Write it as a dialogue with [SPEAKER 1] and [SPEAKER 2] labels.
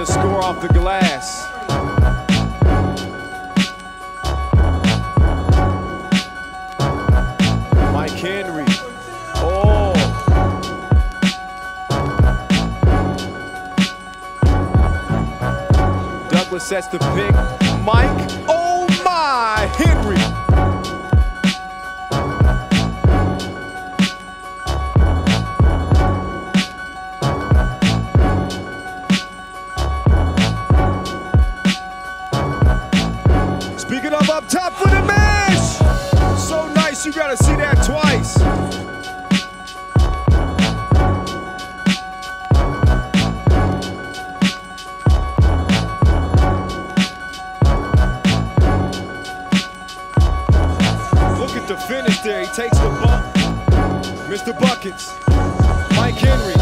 [SPEAKER 1] to score off the glass. Mike Henry. Oh. Douglas sets the pick. Mike. Oh my, Henry. Speaking of up top for the mesh. So nice, you gotta see that twice. Look at the finish there, he takes the bump. Mr. Buckets, Mike Henry.